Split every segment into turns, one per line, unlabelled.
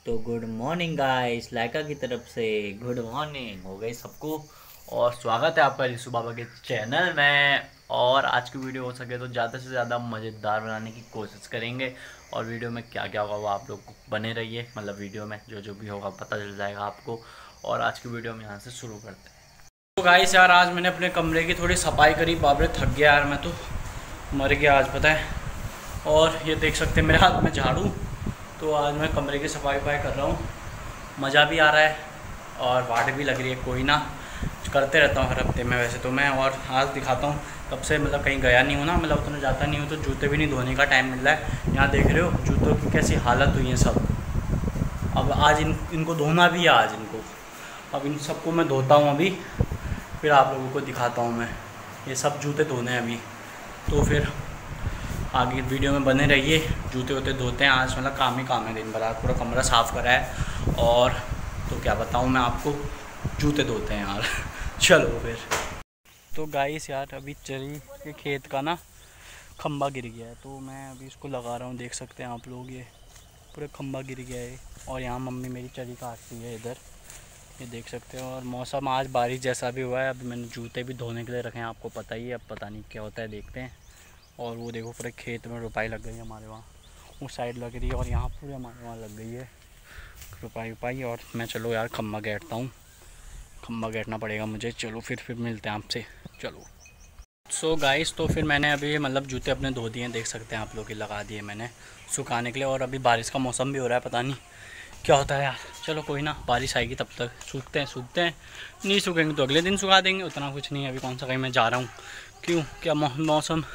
तो good morning guys, लाइका की तरफ से गुड मॉर्निंग हो गई सबको। और स्वागत है आपका रिशु बाबा के चैनल में। और आज की वीडियो हो सके तो ज़्यादा से ज़्यादा मज़ेदार बनाने की कोशिश करेंगे। और वीडियो में क्या क्या होगा वो आप लोग बने रहिए, मतलब वीडियो में जो जो भी होगा पता चल जाएगा आपको। और आज की वीडियो में यहाँ से शुरू करते हैं। तो गाइस यार, आज मैंने अपने कमरे की थोड़ी सफाई करी। बाबरे थक गया यार, मैं तो मर गया आज, पता है। और ये देख सकते हैं मेरे हाथ में झाड़ू। तो आज मैं कमरे की सफाई कर रहा हूँ, मज़ा भी आ रहा है और वाट भी लग रही है। कोई ना, करते रहता हूँ हर हफ्ते में वैसे तो मैं। और आज दिखाता हूँ, तब से मतलब कहीं गया नहीं हूँ ना, मतलब उतना जाता नहीं हूँ, तो जूते भी नहीं धोने का टाइम मिल रहा है। यहाँ देख रहे हो जूतों की कैसी हालत हुई है सब। अब आज इनको धोना भी है आज इनको। अब इन सबको मैं धोता हूँ अभी, फिर आप लोगों को दिखाता हूँ मैं। ये सब जूते धोने हैं अभी, तो फिर आगे वीडियो में बने रहिए। जूते वूते धोते हैं आज, मतलब काम ही काम है दिन भर। आज पूरा कमरा साफ़ करा है और तो क्या बताऊँ मैं आपको, जूते धोते हैं यार। चलो फिर। तो गाइस यार, अभी चरी के खेत का ना खंबा गिर गया है, तो मैं अभी इसको लगा रहा हूँ। देख सकते हैं आप लोग, ये पूरा खंबा गिर गया है। और यहाँ मम्मी मेरी चरी काटती है इधर, ये देख सकते हो। और मौसम आज बारिश जैसा भी हुआ है। अभी मैंने जूते भी धोने के लिए रखे हैं, आपको पता ही है। अब पता नहीं क्या होता है, देखते हैं। और वो देखो पूरे खेत में रुपाई लग गई है हमारे वहाँ, उस साइड लग रही है और यहाँ पूरे हमारे वहाँ लग गई है रुपाई। और मैं चलो यार खम्बा गेटता हूँ, खम्बा गेटना पड़ेगा मुझे। चलो फिर मिलते हैं आपसे, चलो। सो गाइस, तो फिर मैंने अभी मतलब जूते अपने धो दिए हैं, देख सकते हैं आप लोग, ही लगा दिए मैंने सुखाने के लिए। और अभी बारिश का मौसम भी हो रहा है, पता नहीं क्या होता है यार। चलो कोई ना, बारिश आएगी तब तक सूखते हैं। नहीं सूखेंगे तो अगले दिन सुखा देंगे, उतना कुछ नहीं है। अभी कौन सा कहीं मैं जा रहा हूँ, क्यों, क्या मौसम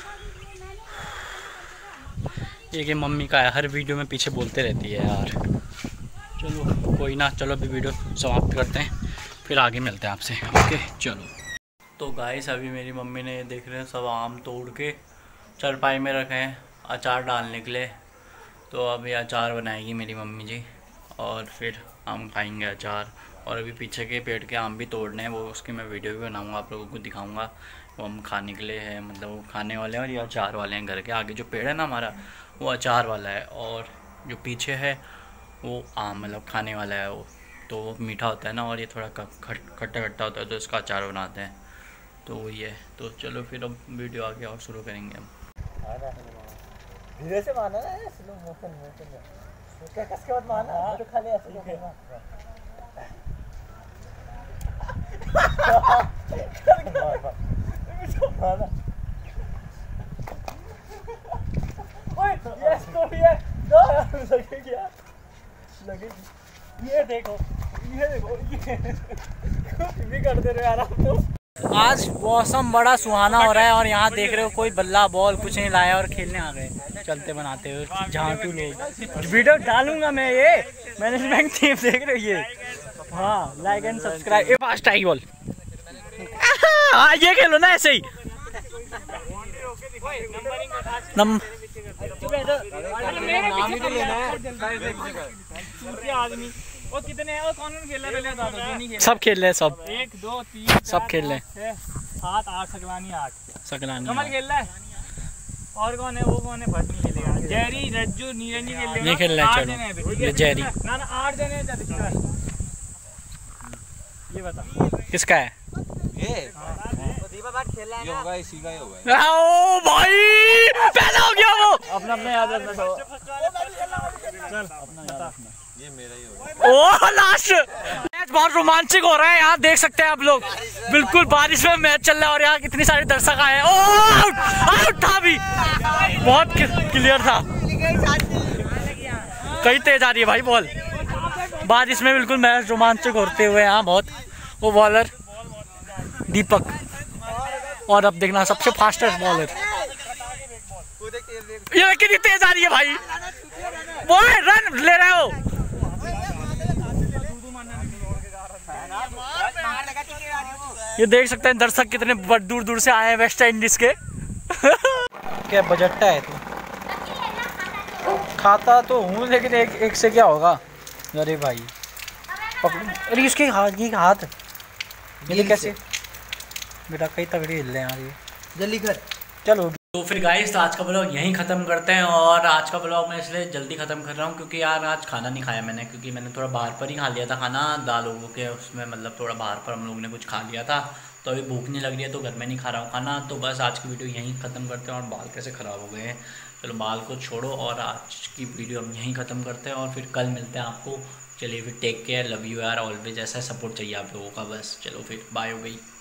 ये मम्मी का है, हर वीडियो में पीछे बोलते रहती है यार। चलो कोई ना, चलो अभी वीडियो समाप्त करते हैं, फिर आगे मिलते हैं आपसे। ओके चलो। तो गाइस, अभी मेरी मम्मी ने देख रहे हैं सब आम तोड़ के चारपाई में रखे हैं अचार डालने के लिए। तो अभी अचार बनाएगी मेरी मम्मी जी, और फिर आम खाएंगे अचार। और अभी पीछे के पेड़ के आम भी तोड़ने हैं, वो उसकी मैं वीडियो भी बनाऊंगा, आप लोगों को दिखाऊंगा। वो हम खाने के लिए है, मतलब वो खाने वाले हैं और ये अचार वाले हैं। घर के आगे जो पेड़ है ना हमारा, वो अचार वाला है। और जो पीछे है वो आम, मतलब खाने वाला है वो। तो वो मीठा होता है ना, और ये थोड़ा खट्टा होता है, तो इसका अचार बनाते हैं। तो वही है। तो चलो फिर अब वीडियो आगे और शुरू करेंगे हम।
धीरे से मारना ना, स्लो मोशन में क्या कस के बाद मारना, तो खाली ऐसे करना। मारना ओए, ये इसको भी है दो लगेगी यार, लगेगी। ये देखो ये कुछ भी करते रहो यार आप तो। आज मौसम बड़ा सुहाना हो रहा है और यहाँ देख रहे हो कोई बल्ला बॉल कुछ नहीं लाया और खेलने आ गए चलते बनाते हुए झांटू लोग। वीडियो डालूंगा मैं, ये मैनेजमेंट टीम देख रहे हो ये। हाँ, लाइक एंड सब्सक्राइब। ये फास्ट आई बॉल, हाँ ये खेलो ना ऐसे ही। आदमी और कितने हैं, और कौन खेल रहा है? सब खेल रहे हैं, सब 1 2 3 सब खेल रहे हैं। 7 8 सकलानी 8 सकलानी कमल खेल रहा है। और कौन है, वो कौन है, भट्ट नहीं खेलेगा। जेरी रज्जू नीरंजी खेल रहे हैं, नहीं खेल रहा है। चलो ये जेरी ना 8 जने हैं। ये बता किसका है ये? दीपा बात खेल रहा है ना, होगा इसी का ही होगा। ओ भाई पैदा हो गया वो। अपना अपना याद रखना, चल अपना याद रखना। ये मेरा ही होगा। ओह लास्ट मैच बहुत रोमांचक हो रहा है, यहाँ देख सकते हैं आप लोग। बिल्कुल बारिश में मैच चल रहा है और यहाँ कितनी सारे दर्शक आए हैं। ओह आउट था भी, बहुत क्लियर था। कई तेज आ रही है भाई बॉल, बारिश में बिल्कुल मैच रोमांचक होते हुए यहाँ बहुत। वो बॉलर दीपक, और अब देखना सबसे फास्टेस्ट बॉलर। ये कितनी तेज आ रही है भाई, बॉल रन ले रहे हो। ये देख सकते हैं दर्शक कितने दूर दूर से आए हैं वेस्ट इंडीज के। क्या बजट्टा है तू? खाता तो हूँ लेकिन एक से क्या होगा। अरे भाई अरे इसके हाथ ये कैसे बेटा, कई तगड़ी हिल रहे हैं यार ये। जल्दी कर चलो।
तो फिर गाइस आज का ब्लॉग यहीं ख़त्म करते हैं। और आज का ब्लॉग मैं इसलिए जल्दी ख़त्म कर रहा हूँ क्योंकि यार आज खाना नहीं खाया मैंने, क्योंकि मैंने थोड़ा बाहर पर ही खा लिया था खाना, दाल उगो के उसमें मतलब थोड़ा बाहर पर हम लोगों ने कुछ खा लिया था, तो अभी भूख नहीं लग रही है तो घर में नहीं खा रहा हूँ खाना। तो बस आज की वीडियो यहीं ख़त्म करते हैं। और बाल कैसे ख़राब हो गए हैं, चलो बाल को छोड़ो और आज की वीडियो हम यहीं ख़त्म करते हैं और फिर कल मिलते हैं आपको। चलिए फिर टेक केयर, लव यू यार ऑलवेज, ऐसा सपोर्ट चाहिए आप लोगों का बस। चलो फिर बाय हो गई।